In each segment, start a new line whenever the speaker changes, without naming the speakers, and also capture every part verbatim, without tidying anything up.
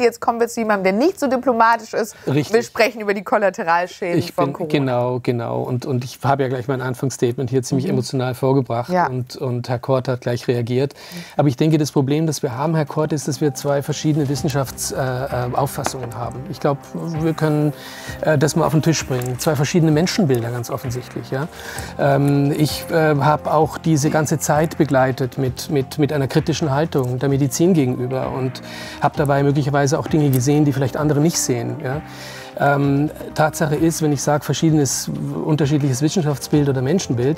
jetzt kommen wir zu jemandem, der nicht so diplomatisch ist.
Richtig.
Wir sprechen über die Kollateralschäden
ich
von
bin,
Corona.
Genau, genau. Und, und ich habe ja gleich mein Anfangsstatement hier ziemlich
mhm.
emotional vorgebracht.
Ja.
Und, und Herr Kort hat gleich reagiert. Aber ich denke, das Problem, das wir haben, Herr Kort, ist, dass wir zwei verschiedene Wissenschaftsauffassungen äh, haben. Ich glaube, wir können äh, das mal auf den Tisch bringen. Zwei verschiedene Menschenbilder, ganz offensichtlich. Ja? Ähm, ich äh, habe auch diese ganze Zeit begleitet mit, mit, mit einer kritischen Haltung der Medizin gegenüber und habe dabei möglicherweise auch Dinge gesehen, die vielleicht andere nicht sehen. Ja? Ähm, Tatsache ist, wenn ich sage, verschiedenes, unterschiedliches Wissenschaftsbild oder Menschenbild,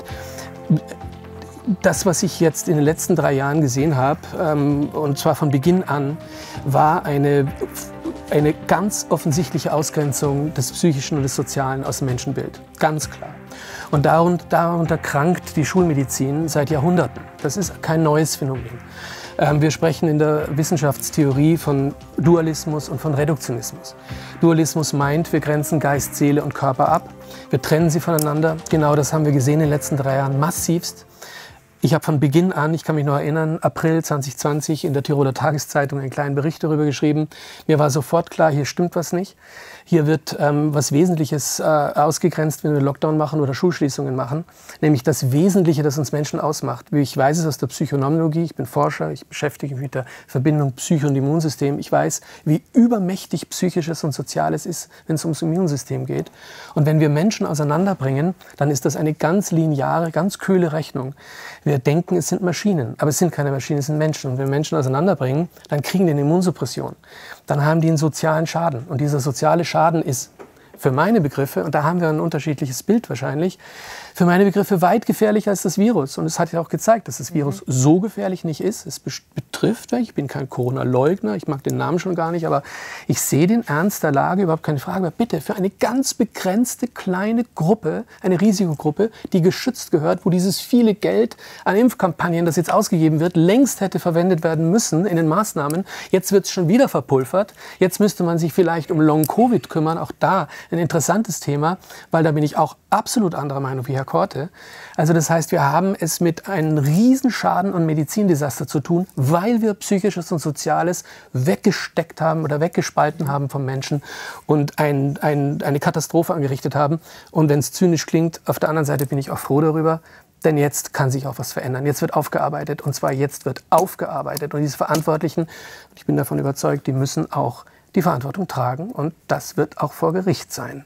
das, was ich jetzt in den letzten drei Jahren gesehen habe, ähm, und zwar von Beginn an, war eine, eine ganz offensichtliche Ausgrenzung des Psychischen und des Sozialen aus dem Menschenbild. Ganz klar. Und darunter, darunter krankt die Schulmedizin seit Jahrhunderten. Das ist kein neues Phänomen. Ähm, wir sprechen in der Wissenschaftstheorie von Dualismus und von Reduktionismus. Dualismus meint, wir grenzen Geist, Seele und Körper ab. Wir trennen sie voneinander. Genau das haben wir gesehen in den letzten drei Jahren massivst. Ich habe von Beginn an, ich kann mich noch erinnern, April zwanzig zwanzig in der Tiroler Tageszeitung einen kleinen Bericht darüber geschrieben. Mir war sofort klar, hier stimmt was nicht. Hier wird ähm, was Wesentliches äh, ausgegrenzt, wenn wir Lockdown machen oder Schulschließungen machen. Nämlich das Wesentliche, das uns Menschen ausmacht. Wie ich weiß es aus der Psychonomologie, ich bin Forscher, ich beschäftige mich mit der Verbindung Psyche und Immunsystem. Ich weiß, wie übermächtig Psychisches und Soziales ist, wenn es ums Immunsystem geht. Und wenn wir Menschen auseinanderbringen, dann ist das eine ganz lineare, ganz kühle Rechnung. Wir denken, es sind Maschinen, aber es sind keine Maschinen, es sind Menschen. Und wenn wir Menschen auseinanderbringen, dann kriegen die eine Immunsuppression. Dann haben die einen sozialen Schaden. Und dieser soziale Schaden ist für meine Begriffe, und da haben wir ein unterschiedliches Bild wahrscheinlich, für meine Begriffe weit gefährlicher als das Virus. Und es hat ja auch gezeigt, dass das Virus mhm. so gefährlich nicht ist. Es betrifft, ich bin kein Corona-Leugner, ich mag den Namen schon gar nicht, aber ich sehe den Ernst der Lage, überhaupt keine Frage. Aber bitte, für eine ganz begrenzte kleine Gruppe, eine Risikogruppe, die geschützt gehört, wo dieses viele Geld an Impfkampagnen, das jetzt ausgegeben wird, längst hätte verwendet werden müssen in den Maßnahmen. Jetzt wird es schon wieder verpulvert. Jetzt müsste man sich vielleicht um Long-Covid kümmern. Auch da ein interessantes Thema, weil da bin ich auch absolut anderer Meinung wie Herr Korte. Also das heißt, wir haben es mit einem Riesenschaden und Medizindesaster zu tun, weil wir Psychisches und Soziales weggesteckt haben oder weggespalten haben vom Menschen und ein, ein, eine Katastrophe angerichtet haben. Und wenn es zynisch klingt, auf der anderen Seite bin ich auch froh darüber, denn jetzt kann sich auch was verändern. Jetzt wird aufgearbeitet und zwar jetzt wird aufgearbeitet. Und diese Verantwortlichen, ich bin davon überzeugt, die müssen auch die Verantwortung tragen und das wird auch vor Gericht sein.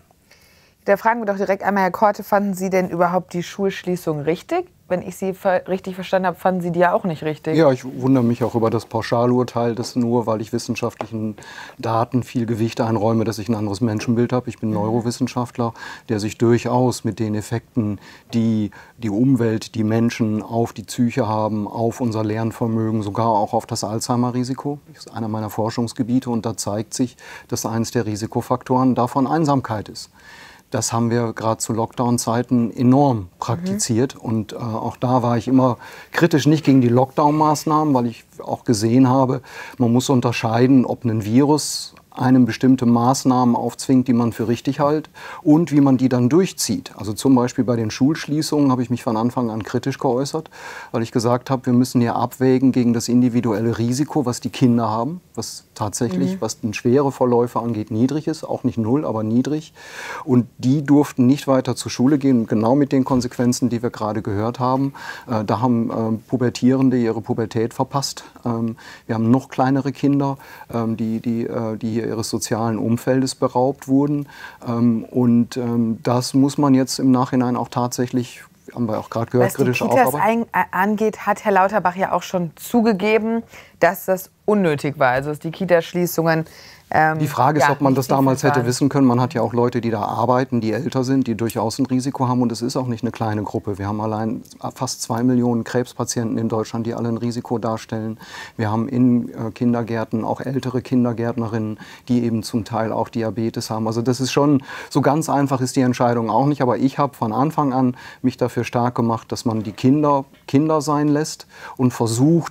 Da fragen wir doch direkt einmal, Herr Korte, fanden Sie denn überhaupt die Schulschließung richtig? Wenn ich Sie ver richtig verstanden habe, fanden Sie die ja auch nicht richtig.
Ja, ich wundere mich auch über das Pauschalurteil, das nur, weil ich wissenschaftlichen Daten viel Gewicht einräume, dass ich ein anderes Menschenbild habe. Ich bin Neurowissenschaftler, der sich durchaus mit den Effekten, die die Umwelt, die Menschen auf die Psyche haben, auf unser Lernvermögen, sogar auch auf das Alzheimer-Risiko. Das ist einer meiner Forschungsgebiete und da zeigt sich, dass eines der Risikofaktoren davon Einsamkeit ist. Das haben wir gerade zu Lockdown-Zeiten enorm praktiziert. Mhm. Und äh, auch da war ich immer kritisch, nicht gegen die Lockdown-Maßnahmen, weil ich auch gesehen habe, man muss unterscheiden, ob ein Virus einem bestimmte Maßnahmen aufzwingt, die man für richtig hält und wie man die dann durchzieht. Also zum Beispiel bei den Schulschließungen habe ich mich von Anfang an kritisch geäußert, weil ich gesagt habe, wir müssen hier abwägen gegen das individuelle Risiko, was die Kinder haben, was tatsächlich, mhm. was den schwere Verläufe angeht, niedrig ist, auch nicht null, aber niedrig. Und die durften nicht weiter zur Schule gehen, genau mit den Konsequenzen, die wir gerade gehört haben. Äh, da haben äh, Pubertierende ihre Pubertät verpasst. Ähm, wir haben noch kleinere Kinder, ähm, die, die, äh, die ihres sozialen Umfeldes beraubt wurden. Ähm, und ähm, das muss man jetzt im Nachhinein auch tatsächlich, haben wir auch gerade gehört, kritisch aufarbeiten.
Was die Kitas angeht, hat Herr Lauterbach ja auch schon zugegeben, dass das unnötig war. Also dass die Kitaschließungen
Die Frage ist, ob man das damals hätte wissen können. Man hat ja auch Leute, die da arbeiten, die älter sind, die durchaus ein Risiko haben. Und es ist auch nicht eine kleine Gruppe. Wir haben allein fast zwei Millionen Krebspatienten in Deutschland, die alle ein Risiko darstellen. Wir haben in Kindergärten auch ältere Kindergärtnerinnen, die eben zum Teil auch Diabetes haben. Also das ist schon, so ganz einfach ist die Entscheidung auch nicht. Aber ich habe von Anfang an mich dafür stark gemacht, dass man die Kinder Kinder sein lässt und versucht,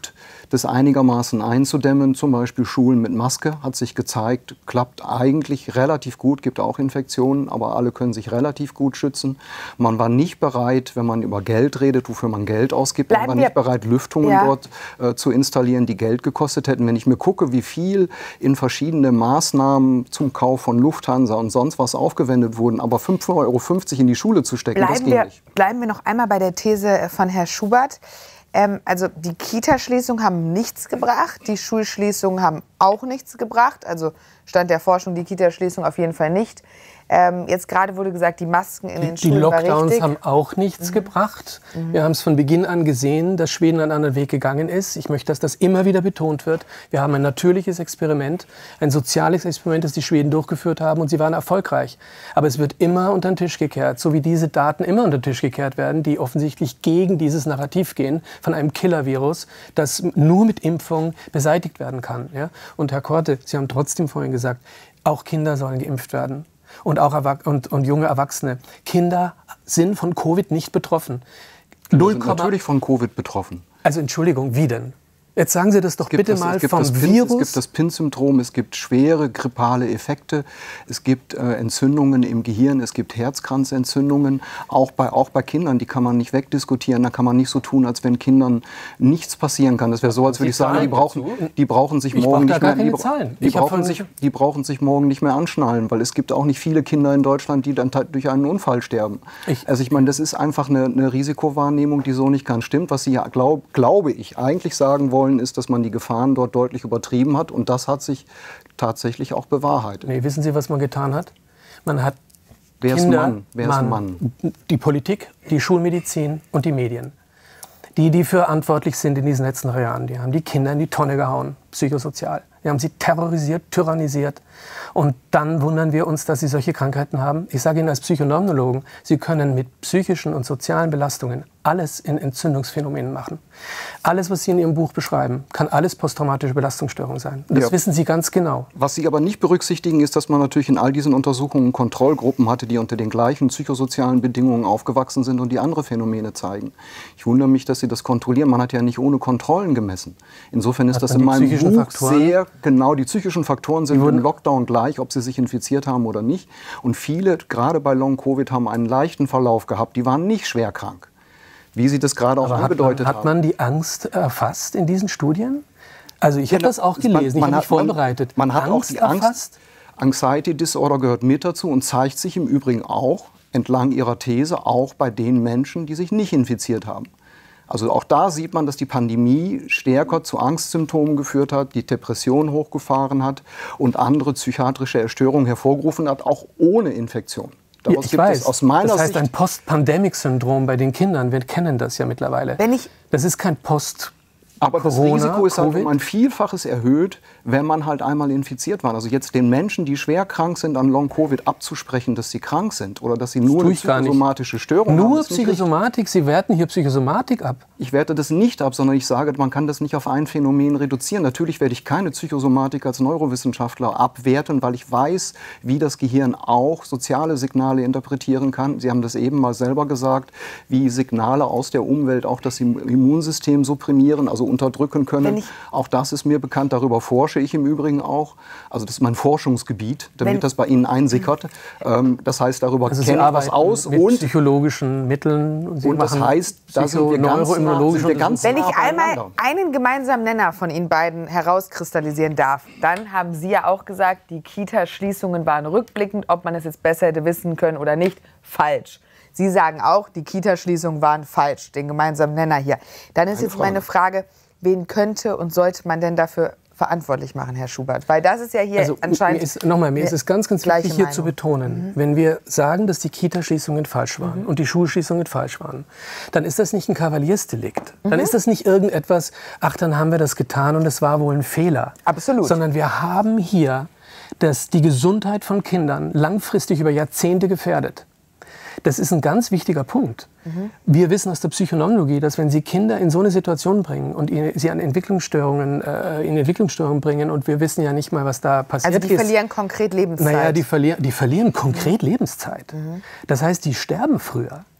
das einigermaßen einzudämmen. Zum Beispiel Schulen mit Maske hat sich gezeigt, klappt eigentlich relativ gut, gibt auch Infektionen, aber alle können sich relativ gut schützen. Man war nicht bereit, wenn man über Geld redet, wofür man Geld ausgibt, man war nicht bereit, Lüftungen ja. dort äh, zu installieren, die Geld gekostet hätten. Wenn ich mir gucke, wie viel in verschiedene Maßnahmen zum Kauf von Lufthansa und sonst was aufgewendet wurden, aber fünf Euro fünfzig in die Schule zu stecken,
bleiben
das geht
wir,
nicht.
Bleiben wir noch einmal bei der These von Herrn Schubert. Ähm, also die Kita-Schließungen haben nichts gebracht, die Schulschließungen haben auch nichts gebracht. Also Stand der Forschung, die Kita-Schließung auf jeden Fall nicht. Ähm, jetzt gerade wurde gesagt, die Masken in den
die,
Schulen
Die Lockdowns
war richtig.
haben auch nichts mhm. gebracht. Mhm. Wir haben es von Beginn an gesehen, dass Schweden einen anderen Weg gegangen ist. Ich möchte, dass das immer wieder betont wird. Wir haben ein natürliches Experiment, ein soziales Experiment, das die Schweden durchgeführt haben, und sie waren erfolgreich. Aber es wird immer unter den Tisch gekehrt, so wie diese Daten immer unter den Tisch gekehrt werden, die offensichtlich gegen dieses Narrativ gehen von einem Killer-Virus, das nur mit Impfung beseitigt werden kann. Ja? Und Herr Korte, Sie haben trotzdem vorhin gesagt, auch Kinder sollen geimpft werden. Und auch Erwach- und, und junge Erwachsene. Kinder sind von Covid nicht betroffen.
Kinder sind natürlich von Covid betroffen.
Also Entschuldigung, wie denn? Jetzt sagen Sie das doch bitte
das,
mal
vom
vom
Pin,
Virus.
Es gibt das P I N-Syndrom, es gibt schwere grippale Effekte, es gibt äh, Entzündungen im Gehirn, es gibt Herzkranzentzündungen, auch bei, auch bei Kindern, die kann man nicht wegdiskutieren, da kann man nicht so tun, als wenn Kindern nichts passieren kann. Das wäre so, als würde ich sagen, die brauchen, die brauchen sich
ich
morgen nicht mehr, die, die,
brauchen
sich, die brauchen sich morgen nicht mehr anschnallen, weil es gibt auch nicht viele Kinder in Deutschland, die dann durch einen Unfall sterben. Ich, also ich meine, das ist einfach eine, eine Risikowahrnehmung, die so nicht ganz stimmt. Was Sie ja, glaub, glaube ich, eigentlich sagen wollen, ist, dass man die Gefahren dort deutlich übertrieben hat, und das hat sich tatsächlich auch bewahrheitet.
Nee, wissen Sie, was man getan hat? Man hat
Wer
Kinder,
ist Mann? Wer
Mann,
ist Mann?
Die Politik, die Schulmedizin und die Medien. Die, die verantwortlich sind in diesen letzten drei Jahren, die haben die Kinder in die Tonne gehauen, psychosozial. Wir haben sie terrorisiert, tyrannisiert. Und dann wundern wir uns, dass sie solche Krankheiten haben. Ich sage Ihnen als Psychoneurologen, Sie können mit psychischen und sozialen Belastungen alles in Entzündungsphänomenen machen. Alles, was Sie in Ihrem Buch beschreiben, kann alles posttraumatische Belastungsstörung sein. Und das ja. wissen Sie ganz genau.
Was Sie aber nicht berücksichtigen, ist, dass man natürlich in all diesen Untersuchungen Kontrollgruppen hatte, die unter den gleichen psychosozialen Bedingungen aufgewachsen sind und die andere Phänomene zeigen. Ich wundere mich, dass Sie das kontrollieren. Man hat ja nicht ohne Kontrollen gemessen. Insofern ist hat das in meinem Buch Faktoren? sehr genau. Die psychischen Faktoren sind im Lockdown gleich, ob sie sich infiziert haben oder nicht. Und viele, gerade bei Long-Covid, haben einen leichten Verlauf gehabt. Die waren nicht schwer krank, wie Sie das gerade auch angedeutet haben.
Hat man die Angst erfasst in diesen Studien? Also ich ja, habe das auch gelesen,
man, man
ich habe mich vorbereitet.
Man, man hat
Angst
auch die Angst.
Erfasst?
Anxiety Disorder gehört mit dazu und zeigt sich im Übrigen auch, entlang Ihrer These, auch bei den Menschen, die sich nicht infiziert haben. Also auch da sieht man, dass die Pandemie stärker zu Angstsymptomen geführt hat, die Depression hochgefahren hat und andere psychiatrische Erstörungen hervorgerufen hat, auch ohne Infektion.
Ja, ich gibt weiß. Es aus meiner das heißt Sicht ein Post-Pandemic-Syndrom bei den Kindern. Wir kennen das ja mittlerweile.
Wenn ich
das ist kein Post
Aber das Corona, Risiko ist halt um ein Vielfaches erhöht, wenn man halt einmal infiziert war. Also jetzt den Menschen, die schwer krank sind, an Long-Covid abzusprechen, dass sie krank sind oder dass sie nur eine psychosomatische Störung
nur haben. Nur
Psychosomatik?
Sie werten hier Psychosomatik ab?
Ich werte das nicht ab, sondern ich sage, man kann das nicht auf ein Phänomen reduzieren. Natürlich werde ich keine Psychosomatik als Neurowissenschaftler abwerten, weil ich weiß, wie das Gehirn auch soziale Signale interpretieren kann. Sie haben das eben mal selber gesagt, wie Signale aus der Umwelt auch das Immunsystem supprimieren, also unterdrücken können. Auch das ist mir bekannt, darüber forsche ich im Übrigen auch. Also das ist mein Forschungsgebiet, damit Wenn das bei Ihnen einsickert. Ähm, das heißt, darüber
also
kenne ich was aus.
Mit
und
psychologischen Mitteln. Und, Sie
und das heißt, da sind wir ganz nah, sind wir ganz
Wenn
nah
ich einmal
beieinander.
einen gemeinsamen Nenner von Ihnen beiden herauskristallisieren darf, dann haben Sie ja auch gesagt, die Kita-Schließungen waren rückblickend, ob man es jetzt besser hätte wissen können oder nicht, falsch. Sie sagen auch, die Kita-Schließungen waren falsch, den gemeinsamen Nenner hier. Dann ist jetzt meine Frage, wen könnte und sollte man denn dafür verantwortlich machen, Herr Schubert? Weil das ist ja hier
also,
anscheinend...
Mir ist, nochmal, mir ist es ganz, ganz wichtig, hier
Meinung.
zu betonen, mhm. wenn wir sagen, dass die Kita-Schließungen falsch waren mhm. und die Schulschließungen falsch waren, dann ist das nicht ein Kavaliersdelikt. Mhm. Dann ist das nicht irgendetwas, ach, dann haben wir das getan und es war wohl ein Fehler.
Absolut.
Sondern wir haben hier das, die Gesundheit von Kindern langfristig über Jahrzehnte gefährdet. Das ist ein ganz wichtiger Punkt. Mhm. Wir wissen aus der Psychoneurologie, dass wenn Sie Kinder in so eine Situation bringen und sie an Entwicklungsstörungen, äh, in Entwicklungsstörungen bringen und wir wissen ja nicht mal, was da passiert ist.
Also die ist, verlieren konkret Lebenszeit.
Naja, die, verlieren, die verlieren konkret mhm. Lebenszeit. Mhm. Das heißt, die sterben früher.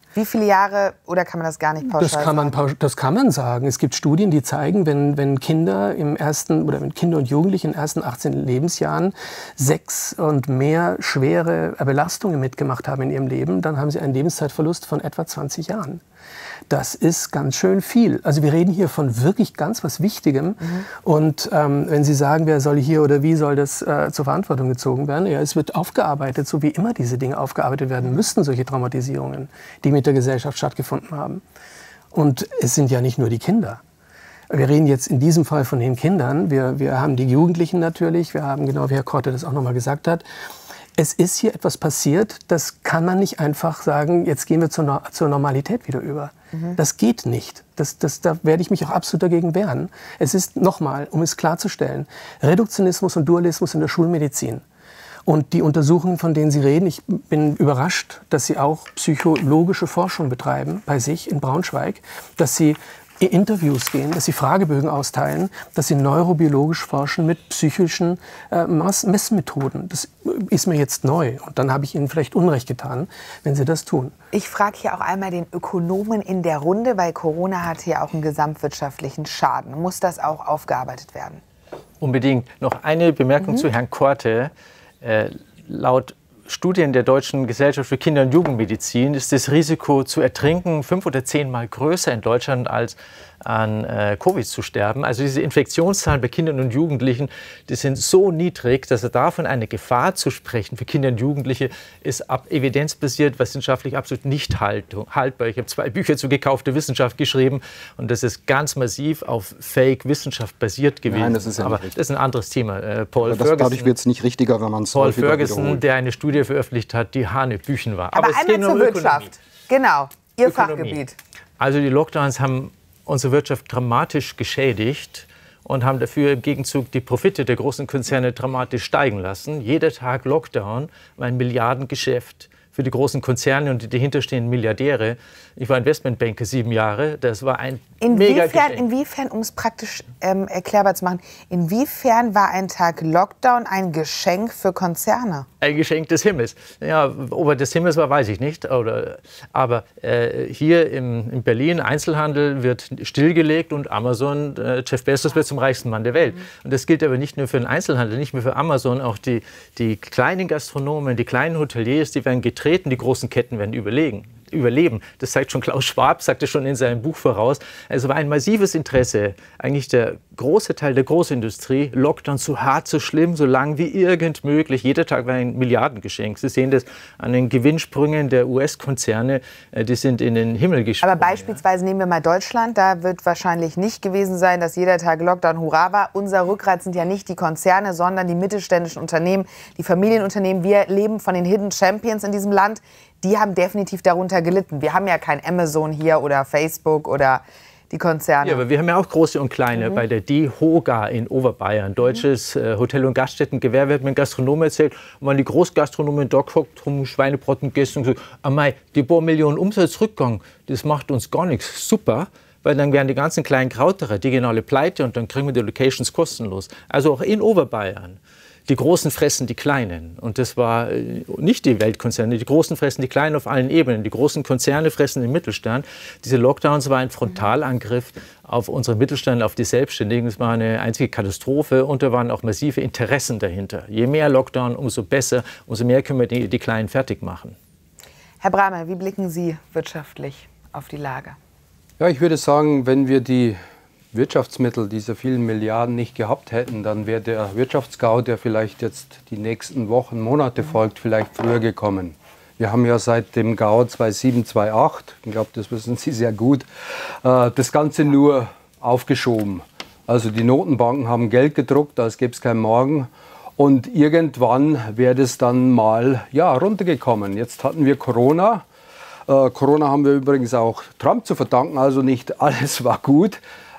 Wie viele Jahre, oder kann man das gar nicht pauschal
das kann man,
sagen?
Das kann man sagen. Es gibt Studien, die zeigen, wenn, wenn Kinder im ersten oder wenn Kinder und Jugendliche in den ersten achtzehn Lebensjahren sechs und mehr schwere Belastungen mitgemacht haben in ihrem Leben, dann haben sie einen Lebenszeitverlust von etwa zwanzig Jahren. Das ist ganz schön viel. Also wir reden hier von wirklich ganz was Wichtigem. Mhm. Und ähm, wenn Sie sagen, wer soll hier oder wie soll das äh, zur Verantwortung gezogen werden, ja, es wird aufgearbeitet, so wie immer diese Dinge aufgearbeitet werden müssten, solche Traumatisierungen, die mit der Gesellschaft stattgefunden haben. Und es sind ja nicht nur die Kinder. Wir reden jetzt in diesem Fall von den Kindern. Wir, wir haben die Jugendlichen natürlich. Wir haben, genau wie Herr Korte das auch noch mal gesagt hat, es ist hier etwas passiert, das kann man nicht einfach sagen, jetzt gehen wir zur, no- zur Normalität wieder über. Mhm. Das geht nicht. Das, das, da werde ich mich auch absolut dagegen wehren. Es ist, nochmal, um es klarzustellen, Reduktionismus und Dualismus in der Schulmedizin. Und die Untersuchungen, von denen Sie reden, ich bin überrascht, dass Sie auch psychologische Forschung betreiben bei sich in Braunschweig, dass Sie Interviews gehen, dass sie Fragebögen austeilen, dass sie neurobiologisch forschen mit psychischen äh, Messmethoden. Das ist mir jetzt neu. Und dann habe ich Ihnen vielleicht Unrecht getan, wenn Sie das tun.
Ich frage hier auch einmal den Ökonomen in der Runde, weil Corona hat hier auch einen gesamtwirtschaftlichen Schaden. Muss das auch aufgearbeitet werden?
Unbedingt. Noch eine Bemerkung
Mhm.
zu Herrn Korte. Äh, laut Studien der Deutschen Gesellschaft für Kinder- und Jugendmedizin ist das Risiko zu ertrinken fünf oder zehnmal größer in Deutschland als an äh, Covid zu sterben. Also diese Infektionszahlen bei Kindern und Jugendlichen, die sind so niedrig, dass er davon eine Gefahr zu sprechen für Kinder und Jugendliche ist ab evidenzbasiert, wissenschaftlich absolut nicht haltbar. Ich habe zwei Bücher zu gekaufter Wissenschaft geschrieben und das ist ganz massiv auf Fake-Wissenschaft basiert gewesen.
Nein, das ist ja
Aber
nicht richtig.
das ist ein anderes Thema. Äh, Paul
Das,
Ferguson,
dadurch wird es nicht richtiger, wenn man es
Paul
häufiger
Ferguson,
wiederholt.
der eine Studie veröffentlicht hat, die Hanebüchen war.
Aber,
es
einmal
geht nur
zur
um Ökonomie.
Wirtschaft. Genau, Ihr
Ökonomie.
Fachgebiet.
Also die Lockdowns haben unsere Wirtschaft dramatisch geschädigt und haben dafür im Gegenzug die Profite der großen Konzerne dramatisch steigen lassen. Jeder Tag Lockdown war ein Milliardengeschäft für die großen Konzerne und die dahinterstehenden Milliardäre. Ich war Investmentbanker sieben Jahre. Das war ein mega
Inwiefern,
Geschenk.
inwiefern um es praktisch ähm, erklärbar zu machen, inwiefern war ein Tag Lockdown ein Geschenk für Konzerne?
Ein Geschenk des Himmels. Ja, ob er des Himmels war, weiß ich nicht. Oder, aber äh, hier im, in Berlin, Einzelhandel wird stillgelegt und Amazon, äh, Jeff Bezos wird zum reichsten Mann der Welt. Mhm. Und das gilt aber nicht nur für den Einzelhandel, nicht nur für Amazon. Auch die, die kleinen Gastronomen, die kleinen Hoteliers, die werden getreten, die großen Ketten werden überlegen. überleben. Das zeigt schon Klaus Schwab, sagte schon in seinem Buch voraus. Also war ein massives Interesse, eigentlich der große Teil der Großindustrie, Lockdown so hart, so schlimm, so lang wie irgend möglich. Jeder Tag war ein Milliardengeschenk. Sie sehen das an den Gewinnsprüngen der U S-Konzerne, die sind in den Himmel gesprungen.
Aber beispielsweise nehmen wir mal Deutschland, da wird wahrscheinlich nicht gewesen sein, dass jeder Tag Lockdown Hurra war. Unser Rückgrat sind ja nicht die Konzerne, sondern die mittelständischen Unternehmen, die Familienunternehmen. Wir leben von den Hidden Champions in diesem Land. Die haben definitiv darunter gelitten. Wir haben ja kein Amazon hier oder Facebook oder die Konzerne.
Ja, aber wir haben ja auch große und kleine. Mhm. Bei der DEHOGA in Oberbayern, Deutsches mhm. äh, Hotel- und Gaststättengewerbe, hat mir ein Gastronom erzählt, und wenn die Großgastronomen dort hockt, rum Schweinebraten gegessen und gesagt, ah mei, die paar Millionen Umsatzrückgang, das macht uns gar nichts. Super. Weil dann wären die ganzen kleinen Krauterer diagonale Pleite und dann kriegen wir die Locations kostenlos. Also auch in Oberbayern. Die Großen fressen die Kleinen. Und das war nicht die Weltkonzerne. Die Großen fressen die Kleinen auf allen Ebenen. Die großen Konzerne fressen den Mittelstand. Diese Lockdowns waren ein Frontalangriff auf unseren Mittelstand, auf die Selbstständigen. Es war eine einzige Katastrophe und da waren auch massive Interessen dahinter. Je mehr Lockdown, umso besser, umso mehr können wir die, die Kleinen fertig machen.
Herr Bramel, wie blicken Sie wirtschaftlich auf die Lage?
Ja, ich würde sagen, wenn wir die Wirtschaftsmittel dieser vielen Milliarden nicht gehabt hätten, dann wäre der Wirtschaftsgau, der vielleicht jetzt die nächsten Wochen, Monate folgt, vielleicht früher gekommen. Wir haben ja seit dem GAU zweitausendsieben, zweitausendacht, ich glaube, das wissen Sie sehr gut, äh, das Ganze nur aufgeschoben. Also die Notenbanken haben Geld gedruckt, als gäbe es keinen Morgen. Und irgendwann wäre das dann mal ja, runtergekommen. Jetzt hatten wir Corona. Äh, Corona haben wir übrigens auch Trump zu verdanken, also nicht alles war gut.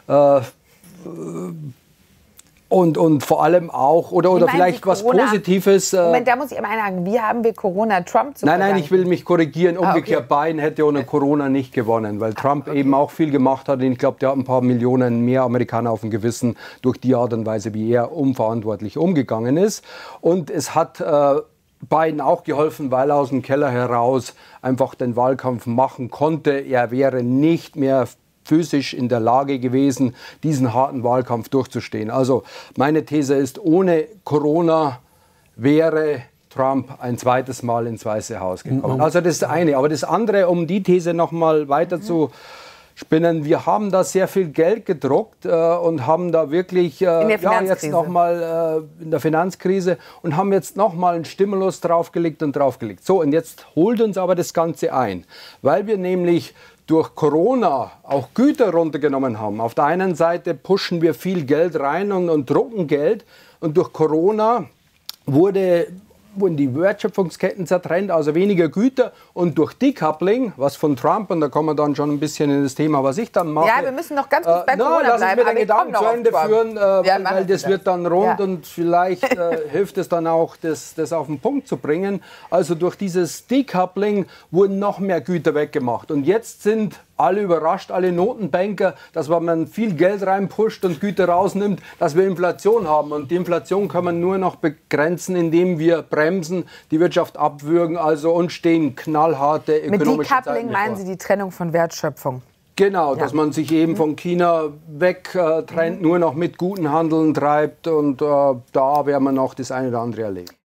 Und, und vor allem auch, oder, oder vielleicht was Positives.
Moment, da muss ich einmal einhaken. Wie haben wir Corona Trump zu
Nein,
verdanken?
nein, ich will mich korrigieren. Umgekehrt,
ah, okay.
Biden hätte ohne Corona nicht gewonnen, weil Trump ah, okay. eben auch viel gemacht hat. Und ich glaube, der hat ein paar Millionen mehr Amerikaner auf dem Gewissen durch die Art und Weise, wie er unverantwortlich umgegangen ist. Und es hat äh, Biden auch geholfen, weil er aus dem Keller heraus einfach den Wahlkampf machen konnte. Er wäre nicht mehr physisch in der Lage gewesen, diesen harten Wahlkampf durchzustehen. Also meine These ist, ohne Corona wäre Trump ein zweites Mal ins Weiße Haus gekommen. Also das ist das eine. Aber das andere, um die These noch mal weiter zu spinnen, wir haben da sehr viel Geld gedruckt äh, und haben da wirklich äh, ja, jetzt noch mal äh, in der Finanzkrise und haben jetzt noch mal einen Stimulus draufgelegt und draufgelegt. So, und jetzt holt uns aber das Ganze ein, weil wir nämlich durch Corona auch Güter runtergenommen haben. Auf der einen Seite pushen wir viel Geld rein und, und drucken Geld und durch Corona wurde wurden die Wertschöpfungsketten zertrennt, also weniger Güter, und durch Decoupling, was von Trump, und da kommen wir dann schon ein bisschen in das Thema, was ich dann mache.
Ja, wir müssen noch ganz kurz bei
äh,
Corona
na,
bleiben.
Lassen wir den Gedanken zu Ende führen, äh,
ja,
weil, weil das wird dann rund ja. und vielleicht äh, hilft es dann auch, das, das auf den Punkt zu bringen. Also durch dieses Decoupling wurden noch mehr Güter weggemacht und jetzt sind alle überrascht, alle Notenbanker, dass wenn man viel Geld reinpusht und Güter rausnimmt, dass wir Inflation haben. Und die Inflation kann man nur noch begrenzen, indem wir bremsen, die Wirtschaft abwürgen, also uns stehen knallharte ökonomische Zeiten bevor.
Mit Decoupling meinen Sie die Trennung von Wertschöpfung?
Genau,
ja.
dass man sich eben von China weg äh, trennt, mhm. nur noch mit guten Handeln treibt und äh, da werden wir noch das eine oder andere erleben.